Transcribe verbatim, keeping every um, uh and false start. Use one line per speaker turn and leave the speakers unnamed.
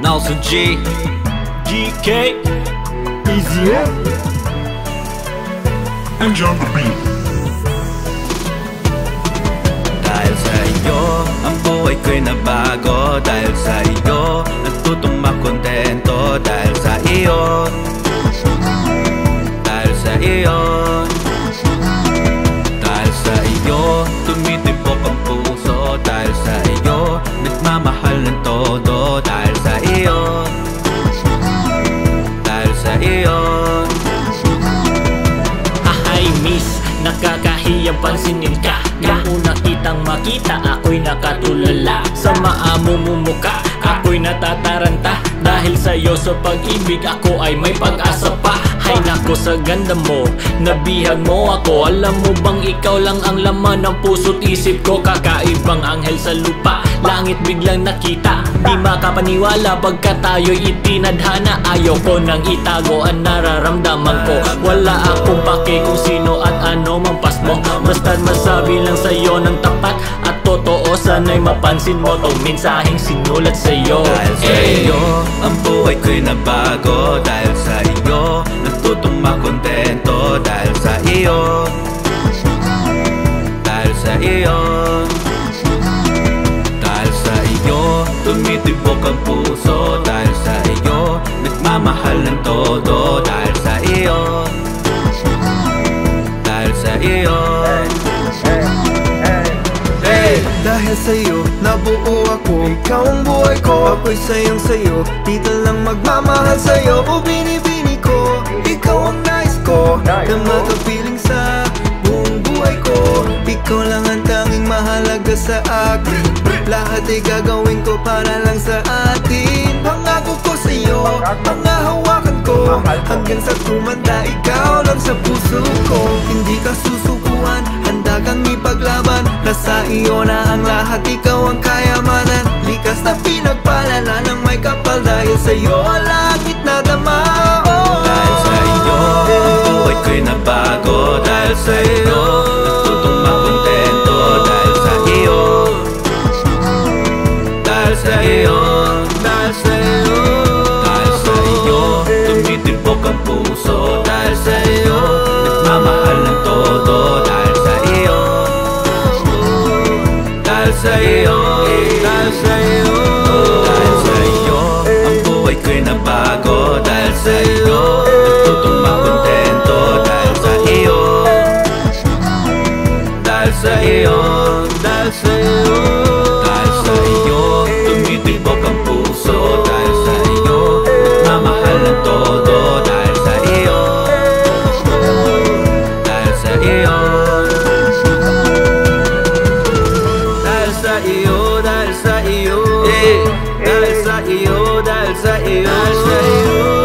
also G G K
Easy F
and John the Beat.
Dahil sa iyo, ang buhay ko'y nabago. Dahil sa iyo, natutong makontento. Dahil sa iyo, dahil sa iyo, dahil sa iyo, tumitibok ang puso. Dahil sa iyo, nagmamahal ng todo. Dahil sa iyo, dahil sa iyo.
Ahay miss, nakakahiyang pansinin ka. Nung una kitang makita, ako'y nakatulala. Sa maamo mumuka, ako'y natataranta. Dahil sa'yo sa pag-ibig, ako ay may pag-asa pa. Hay nako sa ganda mo, nabihag mo ako. Alam mo bang ikaw lang ang laman ng puso't isip ko. Kakaibang anghel sa lupa, langit biglang nakita. Di makapaniwala pagka tayo'y itinadhana. Ayaw ko nang itago ang nararamdaman ko. Wala akong pake kung sino at ano mang pasmo. Basta't masabi lang sa'yo ng tapat at totoo. Sana'y mapansin mo tong mensaheng sinulat sa'yo.
Dahil sa iyo, ang buhay ko'y nabago. Dahil sa iyo, natutong makontento. Dahil sa iyo, dahil sa iyo, dahil sa iyo, tumitibok ang puso. Dahil sa iyo, nagmamahal ng todo. Dahil sa iyo, dahil sa iyo.
Dahil sa'yo, nabuo ako. Ikaw ang buhay ko, ako'y sayang sa'yo. Dito lang magmamahal sa'yo. O binibini ko, ikaw ang nais ko na makapiling sa buong buhay ko. Ikaw lang ang tanging mahalaga sa akin. Lahat ay gagawin ko para lang sa atin. Pangako ko sa'yo, mga hawakan ko. Hanggang sa tumanda, ikaw lang sa puso ko. Hindi ka susukuan, handa kang ipaglaban. Nasa iyo na ang lahat, ikaw ang kayamanan. Likas na pinagpalala ng may kapal. Dahil sa'yo ang langit na dama. Oh.
Dahil sa iyo, ang buhay ko'y nabago. Dahil sa iyo, natutong makontento. Dahil sa iyo, dahil sa iyo, dahil sa iyo, dahil sa iyo, tumitibok ang puso. Dahil sa iyo, nagmamahal ng todo. Dahil sa iyo, dahil sa iyo, dahil sa iyo, dahil sa iyo, ang buhay ko'y nabago. Dahil sa iyo, natutong makontento. Dahil sa iyo, dahil sa iyo, dahil sa iyo, dahil sa iyo, tumitibok ang puso. Dahil sa iyo, nagmamahal ng todo. Dahil sa iyo, dahil sa iyo, dahil sa iyo, dahil sa iyo, dahil sa iyo, dahil sa iyo, dahil sa iyo.